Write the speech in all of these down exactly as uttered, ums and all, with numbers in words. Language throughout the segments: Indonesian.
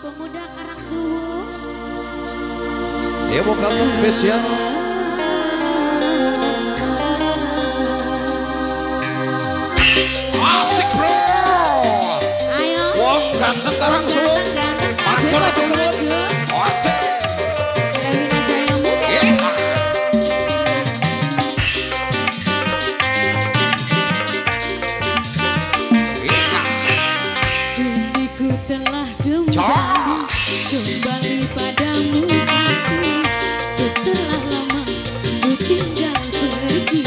pemuda Karangsuwung. Ya vokal spesial. Asik bro. Ayo. Wong ganteng Karangsuwung. Mancur tersebut. Asik. Rewina Jaya Muda. Buniku telah kembali, kembali padamu kasih. Setelah lama ku tinggal pergi,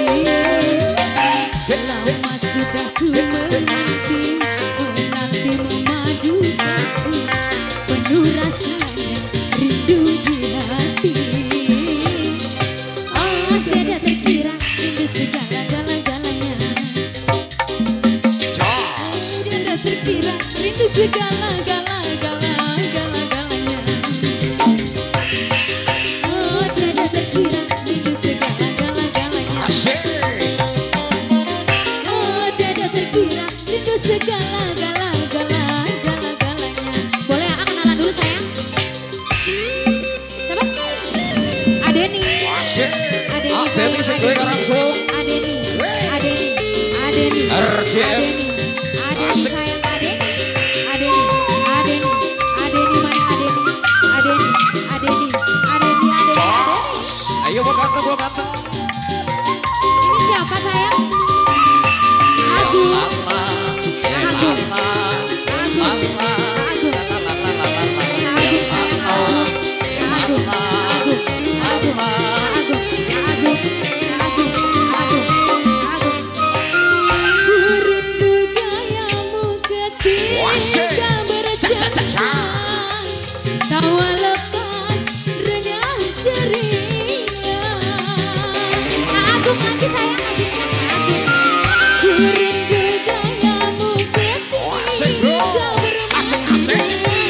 lama sudah ku menanti, menanti memadu kasih, penuh rasanya rindu di hati. Oh tidak terkira rindu segala-galanya, tidak terkira rindu segala-gala-gala-gala-galanya. Oh tidak terkira rindu segala-gala-galanya. Oh tidak terkira rindu segala-gala-gala-gala-galanya. Boleh aku kenalan dulu sayang? Siapa? Adeni. Adeni Adeni Sekre Karangsuwung. Adeni, Adeni, Adeni, R J M. Adeni, Adeni sayang Adeni, Adeni, Adeni, Adeni mana Adeni, Adeni, Adeni, Adeni, Adeni, Adeni. Ayo mau ganteng, mau ganteng. Ini siapa sayang? Agung, Agung, Agung, Agung, Agung sayang Agung, Agung, Agung, Agung, Agung, Agung, Agung, Agung, Agung. Ku rindu gayamu ketika berjaya, tawa lepas renyah ceria. Agung lagi sayang, lagi sayang Agung. Ku rindu gayamu ketika bermanja,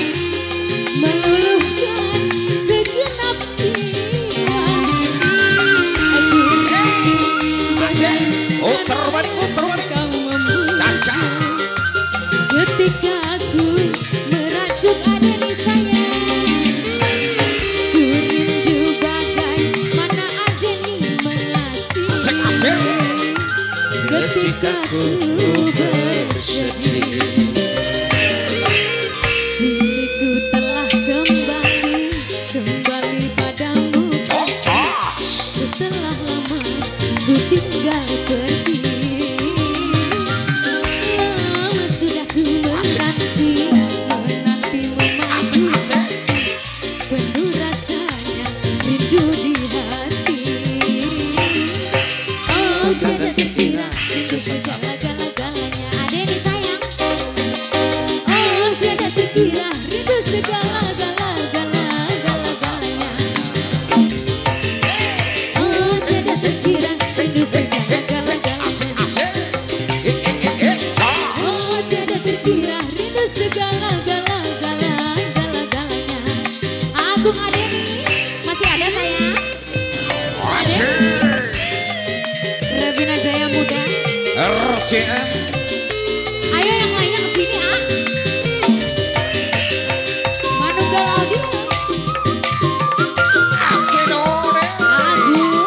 meluluhkan segenap jiwa. Aku rindu Oh terbalik, oh terbalik. kau membujuk Caca. ketika aku merajuk Adeni sayang. Ku rindu bagaimana Adeni Asik, mengasihi asik. ketika ku bersedih. Hatiku telah kembali, kembali padamu setelah lama ku tinggal pergi. Lama sudah ku menanti, menanti memadu penuh rasanya rindu di hati. Oh tidak terkira rindu segala-gala-galanya. Adeni sayang. Oh tidak terkira rindu segala-gala-gala-gala-galanya. Oh tidak terkira rindu segala-gala-galanya. Oh tidak terkira rindu segala-gala-gala-gala-galanya. Agung Adeni masih ada sayang? Rewina Jaya Muda. R J M. Ayo yang lainnya kesini ah. Manunggal Audio. Asidone. Agung.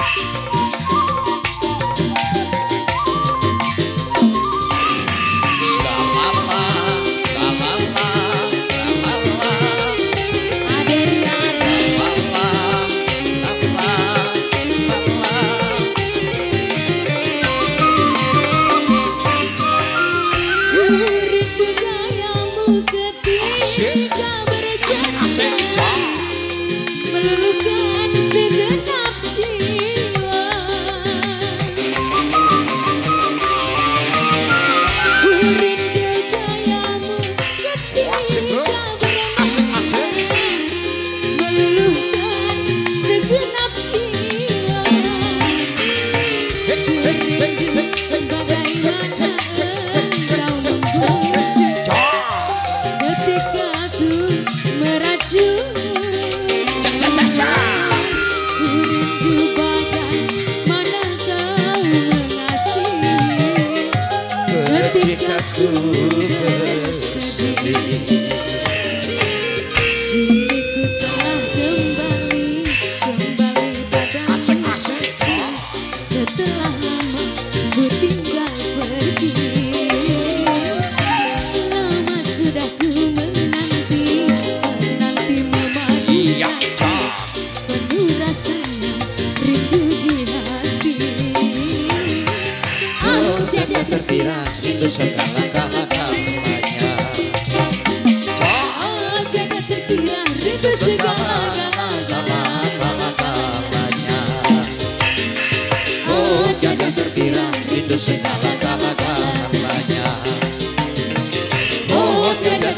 Slalala, slalala, slalala, Adeni Agung. slalala, slalala, slalala.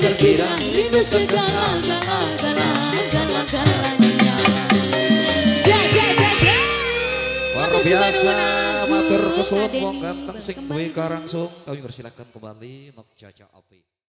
terkira rindu segala gala gala gala galanya. Ja ja ja ja. Luar biasa, matur kesuwun wong ganteng sing duwe karangsung. Kami persilakan kembali Nok Caca Api.